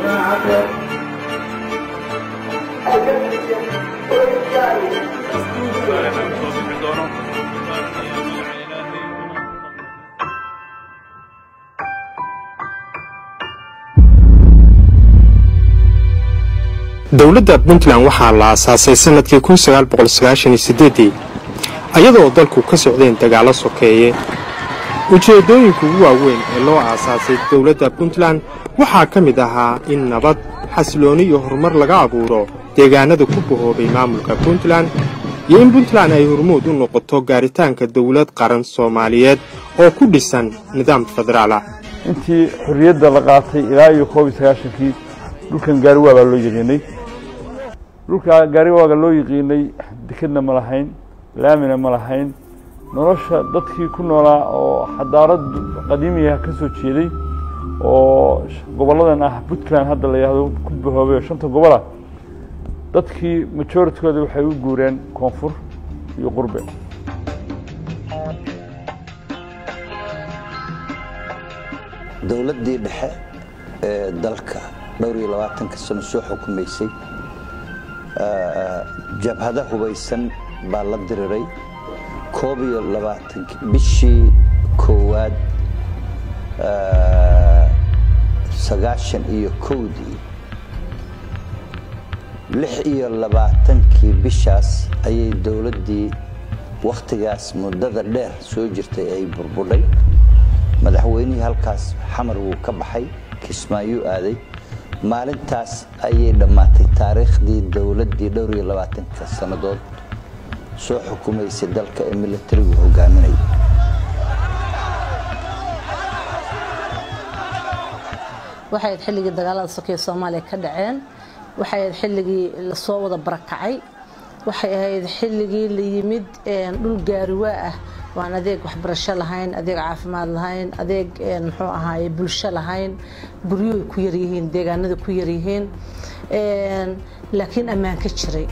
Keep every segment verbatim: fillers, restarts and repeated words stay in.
dowladda Puntland waxaa la aasaasay sanadkii kun sagaal boqol sagaashan iyo sideed ayadoo dalku ka socdeen dagaalo sokeeye. ujeedooyinka ugu waaweyn ee loo aasaasay dowladda Puntland waxaa ka mid ahaa in nabad, xasilooni iyo horumar laga abuuro deegaanada ku bahoobay maamulka Puntland iyo in Puntland ay hormuud u noqoto gaaritaanka dowlad qaran Soomaaliyeed oo ku dhisan nidaam federaal ah. intii xurriyadda la qaatay ilaa iyo koob iyo sagaashan dhulkan gaariwaa baa loo yaqaanay. dhulka gaariwaaga loo yaqaanay dekadna ma lahayn, laamina ma lahayn. nolosha dadkii ku noolaa oo xadaarad qadiimi ah ka soo jeeday oo goboladan ah Puntland hadda la yiraahdo ku bahoobay shanta gobol ah, dadkii majority-kooda waxay u guureen koonfur iyo qurbe. dowladdii dhexe ee dalka dhowr iyo labaatan sano soo xukumaysay jabhada hubaysan baa la diriray. koob iyo labaatan bishii koowaad sagaashan iyo kowdii lix iyo labaatankii bishaas ayay dowladdii wakhtigaas muddada dheer soo jirtay ay burbudhay. madaxweynihii halkaas xamar wuu ka baxay, Kismaayo aaday. maalintaas ayay dhammaatay taariikhdii dowladdii dhowr iyo labaatanka sannadood soo xukumaysay dalka ee militarigu hogaaminay. waxay xilligii dagaalada sokeeye Soomaaliya ka dhaceen, waxay xilligii la soo wada barakacay, waxay ahayd xilligii la yimid dhul gaariwaa ah waan adeeg waxbarasho lahayn, adeeg caafimaad lahayn, adeeg muxuu ahaay bulsho lahayn, guryo ku yar yihiin, deegaanada ku yar yihiin, laakiin ammaan ka jiray.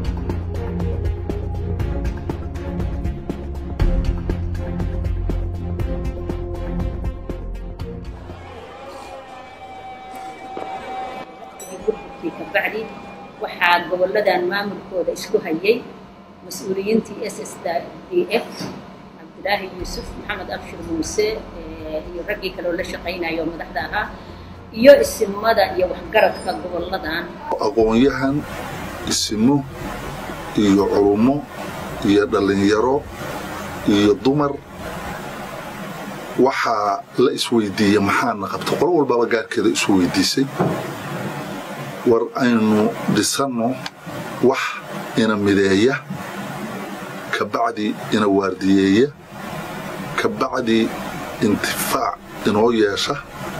بعدي waxaa goboladan maamulkooda isku hayay mas'uuliyiintii S S D F Abdullaahi Yuusuf, Maxamed Abshir Muuse iyo raggii kale oo la shaqeynayo madaxda ahaa iyo isimada iyo waxgaradka goboladan. aqoon-yahan, isimo iyo culumo iyo dhalinyaro iyo dumar waxaa la isweydiiyey maxaana qabto. qolo walbaba gaarkeeda isu weydiisay war aynu dhisano wax ina mideeya, ka bacdi ina waardiyeeya, ka bacdi intifaac inoo yeesha,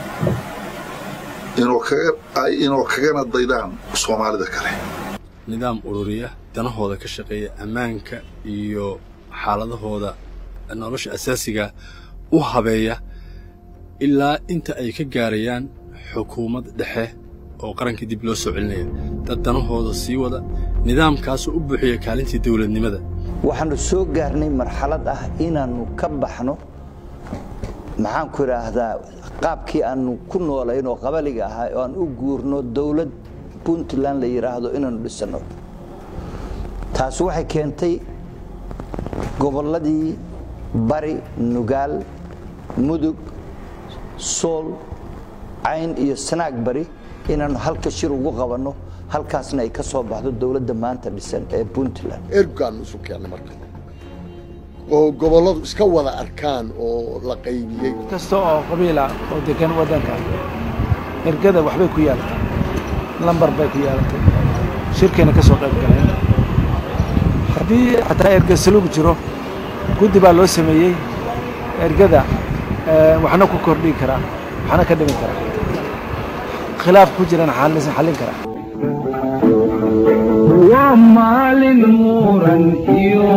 inoo kaga ay inoo kagana daydaan Soomaalida kale. nidaam ururiya danahooda ka shaqeeya ammaanka iyo xaaladahooda nolosha asaasiga u habeeya ilaa inta ay ka gaarayaan xukuumad dhexe oo qaranka dib loo soo celinaya. dad danahooda sii wada nidaamkaas u buuxiya kaalintii dawladnimada. waxaanu soo gaarnay marxalad ah inaanu ka baxno maxaan ku raahdaa qaabkii aanu ku noolayn oo qabaliga ahaa oo aan u guurno dawlad Puntland la yiraahdo inaanu dhisano. taas waxay keentay goboladii bari, nugaal, mudug, sool, cayn iyo sanaag bari inaanu halka shir ugu qabanno, halkaasna ay ka soo baxdo dawladda maanta dhisan ee Puntland. ergaan isu keenay marka oo goboladu iska wada arkaan oo la qaybiyay kasta oo qabiila oo degan wadanka ergada waxbay ku yaaltaa, lambar bay ku yaaltaa, shirkeena ka soo qayb galeen. haddii xataa erga salug jiro guddi baa loo sameeyey ergada waxna ku kordhin karaa waxna ka dhimin karaa, khilaaf ku jirana xalinsan xalin kara. waa maalin muran iyo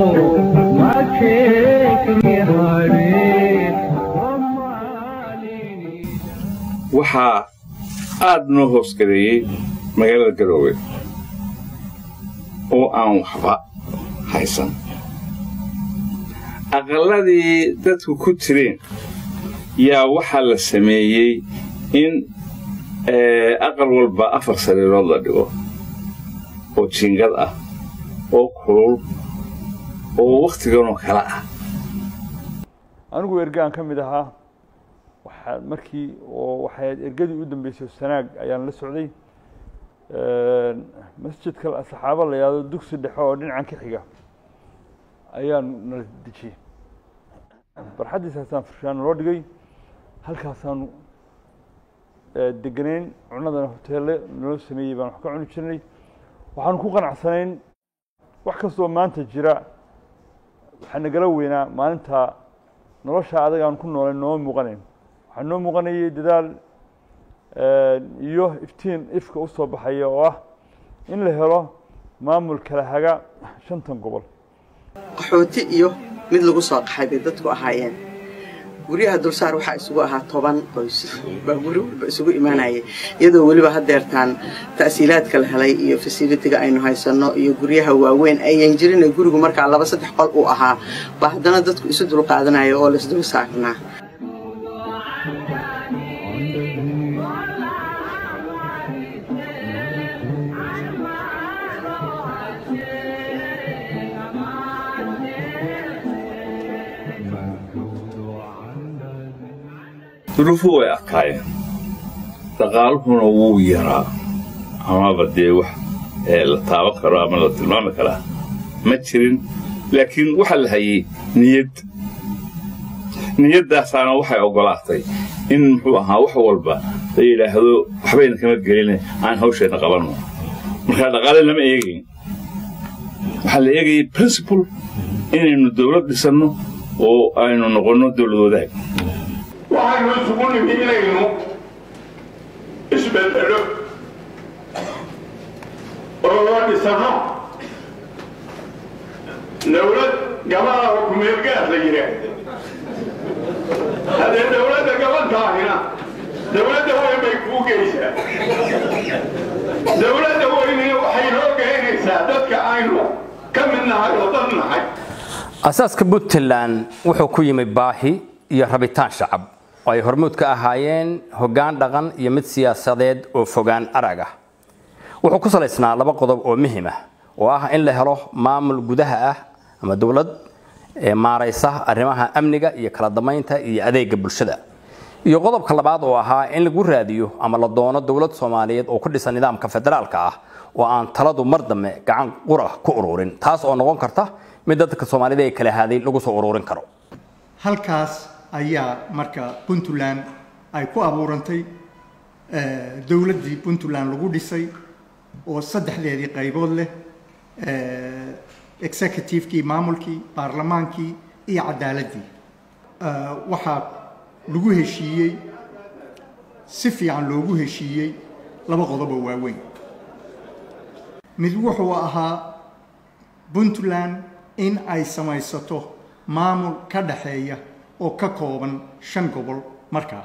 waxaa aad noo hoos gareeyey magaalada Garowe oo aan waxba haysan. aqalladii dadku ku jireen yaa waxaa la sameeyey in aqal walba afar sariirood la dhigo oo jiingad ah oo kulul oo waqtiganoo kale ah anigu ergaan ka mid ahaa waxaa markii oo waxay ergadii u dambeysay sanaag ayaan la socday masjidka saxaabo la yiraahdo dugsi dhexe oo dhinacan ka xiga ayaan nala dejiyey barxadiisaasaan farshaan loo dhigay halkaasaan deganayn cunadana hoteelle noo sameeyey baan wax ka cuni jirnay waxaan ku qanacsanayn wax kastoo maanta jira waxaa nagala weynaa maalinta nolosha adag aan ku noolay noo muuqanayn waxaa noo muuqanayay dadaal iyo iftiin ifka u soo baxaya oo ah in la helo maamul kala haga shantan gobol qaxooti iyo mid lagu soo qaxay bay dadku ahaayeen guryaha dulsaar waxaa isugu ahaa toban qoys baa guri walba isugu imaanayay iyadoo weliba haddeertaan ta'siilaadka la helay iyo fasilitiga aynu haysanno iyo guryaha waaweyn ayaan jirin gurigu markaa laba saddex qol uu ahaa baa haddana dadku isu dul qaadanaya oo laisdul saarnaa duruufu way adkaayeen dhaqaaluhuna wuu yaraa amaba dee wax la taaban karo ama la tilmaami karaa ma jirin laakiin waxaa la hayay niyad niyadaasaana waxay ogolaatay in muxuu ahaa wax walba la yidhaahdo waxbayna kama gelin aan hawsheena qabanno markaa dhaqaale lama eegayn waxaa la eegayay principle inaynu dawlad dhisanno oo aynu noqonno dawlad wadaag waxaynu isugu nimi inaynu isbedelo oo loo dhisano dawlad gabadha oo kumeelgaad la yidhaahdo haddee dawladda gabantaahina dawladda weyn bay kuu geysaa dawladda weynina waxay noo geynaysaa dadka aynu ka mid nahay oo dad nahay asaaska Puntland wuxuu ku yimid baahi iyo rabitaan shacab ay hormuud ka ahaayeen hoggaan dhaqan iyo mid siyaasadeed oo fogaan arag ah wuxuu ku saleysnaa laba qodob oo muhiim ah oo ah in la helo maamul gudaha ah ama dawlad ee maaraysa arrimaha amniga iyo kala damaynta iyo adeegga bulshada iyo qodobka labaad oo ahaa in lagu raadiyo ama la doono dawlad Soomaaliyeed oo ku dhisan nidaamka federaalka ah oo aan taladu mar dambe gacan qura ku ururin taas oo noqon karta mid dadka Soomaaliyeed ay kala haaday lagu soo ururin karo halkaas ayaa marka Puntland ay ku abuurantay dawladdii Puntland lagu dhisay oo saddexdeedii qaybood leh executive-kii maamulkii baarlamaankii iyo cadaaladii waxaa lagu heshiiyey si fiican loogu heshiiyey laba qodob oo waaweyn mid wuxuu ahaa Puntland in ay samaysato maamul ka dhaxeeya oo ka kooban shan gobol markaa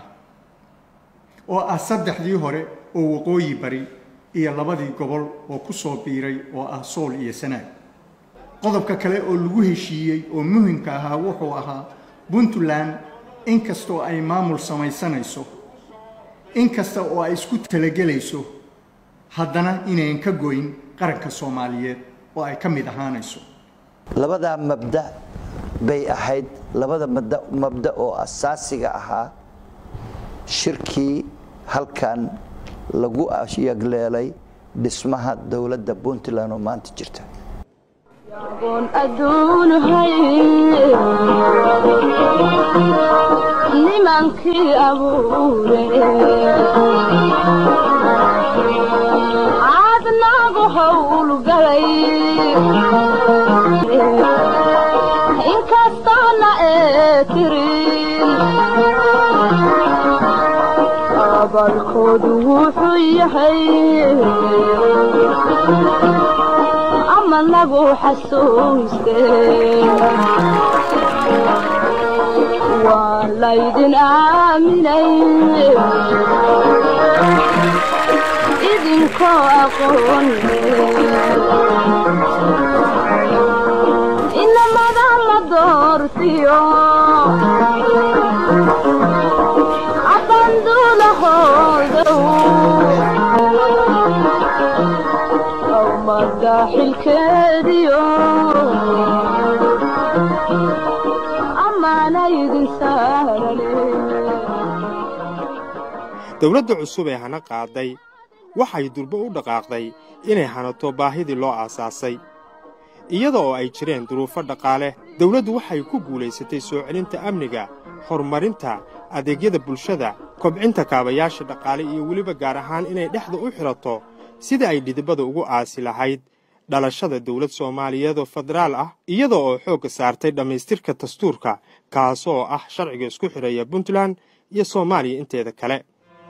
oo ah saddexdii hore oo waqooyi bari iyo labadii gobol oo ku soo biiray oo ah Sool iyo Sanaag qodobka kale oo lagu heshiiyey oo muhiimka ahaa wuxuu ahaa Puntland inkastoo ay maamul samaysanayso inkasta oo ay isku talagelayso haddana inayn ka goyn qaranka Soomaaliyeed oo ay ka mid ahaanayso labada mabda bay ahayd labada mabda mabda oo asaasiga ahaa shirkii halkan lagu ashiyagleelay dhismaha dawladda Puntland oo maanta jirta يكون أدون هاي نمانكي أبوري عادنا بحول قلي إن كستانا اترين أبالكود وحيحي أما نقو حسوستي ولا يدن آمني إذن كو أقوني إنما دام دورتيو أبندو لهو مداحل كديو أما أنا يدنسار dowladda cusub ee hana qaaday waxay durba u dhaqaaqday inay hanato baahidii loo aasaasay iyada oo ay jireen duruufo dhaqaale dowladdu waxay ku guulaysatay soo celinta amniga horumarinta adeegyada bulshada kobcinta kaabayaasha dhaqaale iyo weliba gaar ahaan inay dhexda u xirato sida ay dhidibada ugu aasi lahayd dhalashada dowlad Soomaaliyeed oo federaal ah iyada oo xoog saartay dhamaystirka dastuurka kaas oo ah sharciga isku xiraya Puntland iyo Soomaaliya inteeda kale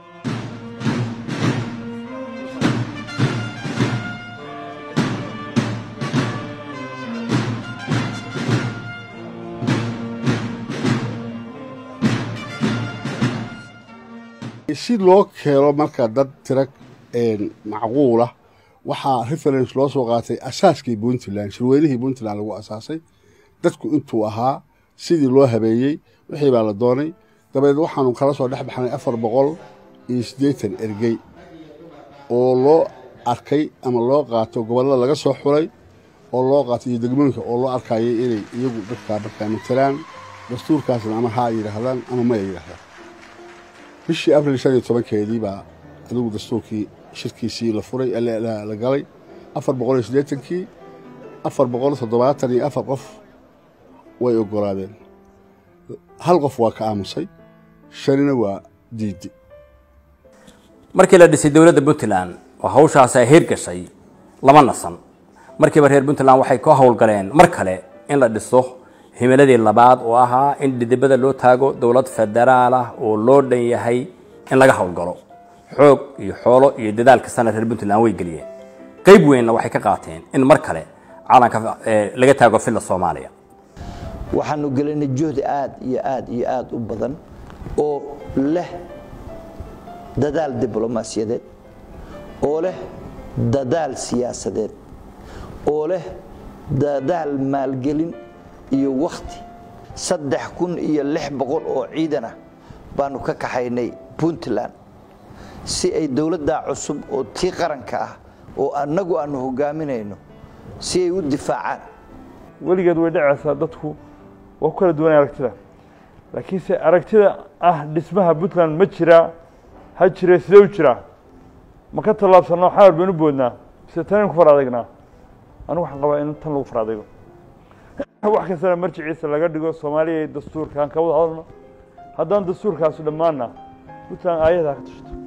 si loo keeno marka dad tira een macquul ah waxa reference loo soo qaatay asaaskii Puntland shirweynihii Puntland lagu asaasay dadku intuu ahaa sidii loo habeeyay wixii baa la doonay dabeed waxaanu kala soo dhex baxnay afar boqol iyo siddeetan ergey oo loo arkay ama loo qaato gobolada laga soo xulay oo loo qaatay degmooyinka oo loo arkayay inay iyagu dadka markaa matalaan dastuurkaasna ama ha yiraahdaan ama ma yiraahdaan bishii abriil shan iyo tobankeedii baa adigu dastuurkii shirkiisii la furay la galay afar boqol iyo siddeetankii afar boqol iyo toddobaatan iyo afar qof way ogolaadeen hal qof waa ka aamusay shanina waa diiday markii la dhisay dowladda Puntland oo hawshaas ay hirgashay lama nasan markii reer Puntland waxay ka hawlgaleen mar kale in la dhiso himiladii labaad oo ahaa in didibada loo taago dawlad federaal ah oo loo dhan yahay in laga hawlgalo xoog iyo xoolo iyo dadaalka sanad reer Puntland way galiyeen qayb weyn waxay ka qaateen in mar kale caalamka laga taago fil Soomaaliya waxaanu galinay juhdi aad iyo aad iyo aad u badan oo leh dadaal diblomaasiyadeed oo leh dadaal siyaasadeed oo leh dadaal maalgelin iyo waqti saddex kun iyo lix boqol oo ciidan ah baanu ka kaxaynay Puntland si ay dawladda cusub oo tii qaranka ah oo annagu aanu hogaaminayno si ay u difaacaan weligeed way dhacaysaa dadku waa kala duwan aragtida laakiin se aragtida ah dhismaha Puntland ma jira ha jira sidoo jira ma ka talaabsano xaar banu boodnaa si tan ku faraadagna anu waxaan qabaa in tan lagu faraadago wax kasta marjiisa laga dhigo Soomaaliya dastuurkan ka wada hadalno haddaan dastuurkaas dhamaana Puntland ayada ka tashto